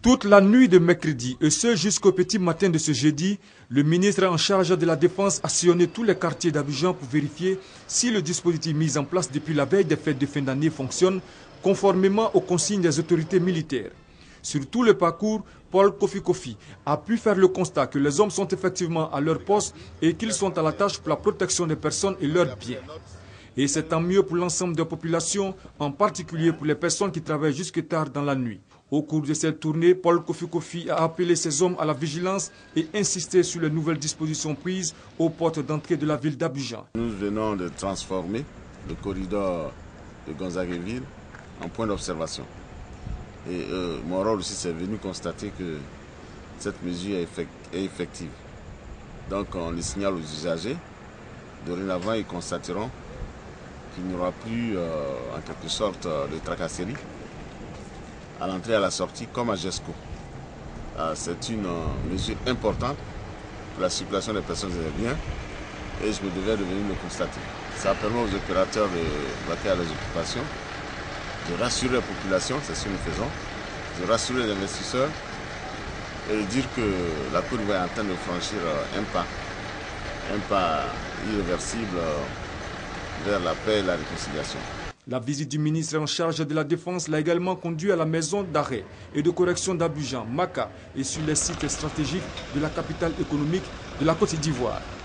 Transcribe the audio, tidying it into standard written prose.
Toute la nuit de mercredi et ce jusqu'au petit matin de ce jeudi, le ministre en charge de la Défense a sillonné tous les quartiers d'Abidjan pour vérifier si le dispositif mis en place depuis la veille des fêtes de fin d'année fonctionne conformément aux consignes des autorités militaires. Sur tout le parcours, Paul Kofi a pu faire le constat que les hommes sont effectivement à leur poste et qu'ils sont à la tâche pour la protection des personnes et leurs biens. Et c'est tant mieux pour l'ensemble de la population, en particulier pour les personnes qui travaillent jusque tard dans la nuit. Au cours de cette tournée, Paul Kofi a appelé ses hommes à la vigilance et insisté sur les nouvelles dispositions prises aux portes d'entrée de la ville d'Abidjan. Nous venons de transformer le corridor de Gonzagueville en point d'observation. Et mon rôle aussi, c'est venu constater que cette mesure est effective. Donc on les signale aux usagers. Dorénavant, ils constateront qu'il n'y aura plus, en quelque sorte, de tracasserie à l'entrée et à la sortie, comme à GESCO. C'est une mesure importante pour la circulation des personnes et des biens, et je me devais de venir le constater. Ça permet aux opérateurs de vaquer à leurs occupations, de rassurer la population, c'est ce que nous faisons, de rassurer les investisseurs et de dire que la Côte d'Ivoire est en train de franchir un pas irréversible vers la paix et la réconciliation. La visite du ministre en charge de la Défense l'a également conduit à la maison d'arrêt et de correction d'Abidjan, Maka et sur les sites stratégiques de la capitale économique de la Côte d'Ivoire.